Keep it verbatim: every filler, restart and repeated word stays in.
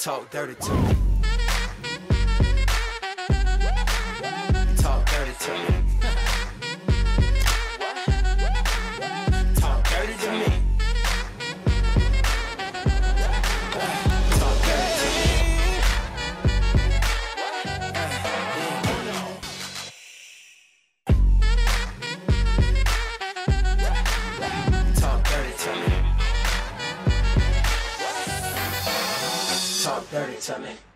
Talk dirty to me. Talk dirty to me. Talk dirty to me. Talk dirty to me. Talk dirty to me. Talk dirty to me.